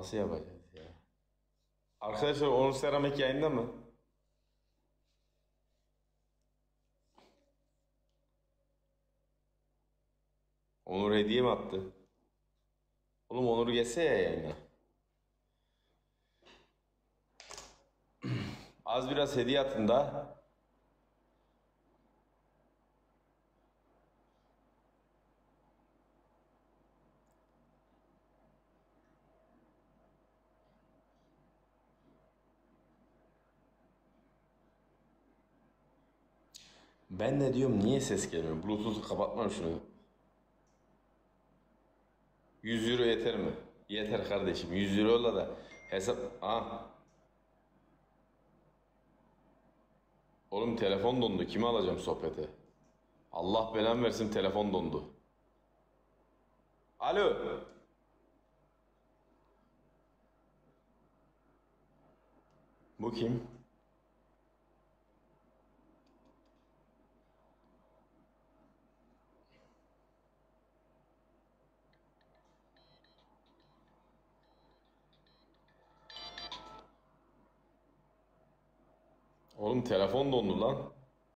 Nasıl yapacağız ya? Arkadaşlar Onur Seramik yayında mı? Onur hediye mi attı? Oğlum Onur gelse ya yayına. Az biraz hediye atın da. Ben de diyorum niye ses gelmiyor? Bluetooth'u kapatmam şunu. 100 euro yeter mi? Yeter kardeşim. 100 euroyla da hesap... Ah. Oğlum telefon dondu. Kimi alacağım sohbete? Allah belamı versin telefon dondu. Alo. Bu kim? Oğlum telefon dondu lan.